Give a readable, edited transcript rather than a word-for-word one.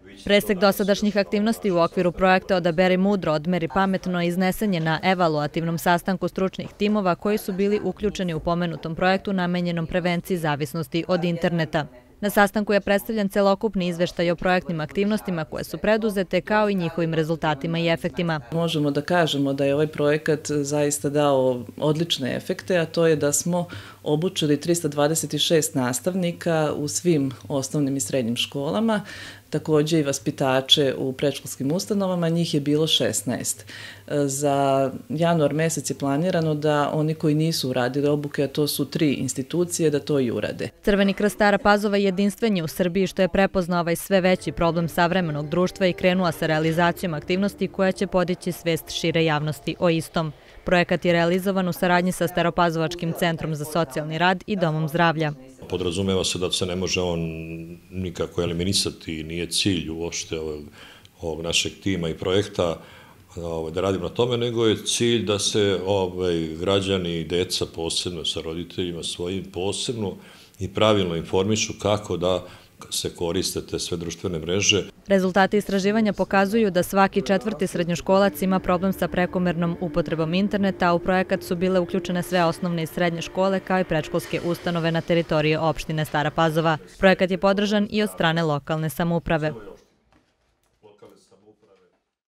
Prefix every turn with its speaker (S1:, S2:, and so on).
S1: Presek dosadašnjih aktivnosti u okviru projekta Odaberi mudro, odmeri pametno iznesen je na evaluativnom sastanku stručnih timova koji su bili uključeni u pomenutom projektu namenjenom prevenciji zavisnosti od interneta. Na sastanku je predstavljen celokupni izveštaj o projektnim aktivnostima koje su preduzete kao i njihovim rezultatima i efektima.
S2: Možemo da kažemo da je ovaj projekat zaista dao odlične efekte, a to je da smo obučili 326 nastavnika u svim osnovnim i srednjim školama, takođe i vaspitače u predškolskim ustanovama, njih je bilo 16. Za januar mesec je planirano da oni koji nisu uradili obuke, a to su 3 institucije, da to i urade.
S1: Crveni krst Stara Pazova jedinstven je u Srbiji što je prepoznao ovaj sve veći problem savremenog društva i krenula sa realizacijom aktivnosti koja će podići svest šire javnosti o istom. Projekat je realizovan u saradnji sa Staropazovačkim centrom za socijalni rad i Domom zdravlja.
S3: Podrazumeva se da se ne može on nikako eliminisati, nije cilj uopšte ovog našeg tima i projekta da radimo na tome, nego je cilj da se građani i deca posebno sa roditeljima svojim posebno i pravilno informišu kako da se koriste te sve društvene mreže.
S1: Rezultati istraživanja pokazuju da svaki 4. srednjoškolac ima problem sa prekomernom upotrebom interneta, a u projekat su bile uključene sve osnovne i srednje škole kao i predškolske ustanove na teritoriji opštine Stara Pazova. Projekat je podržan i od strane lokalne samouprave.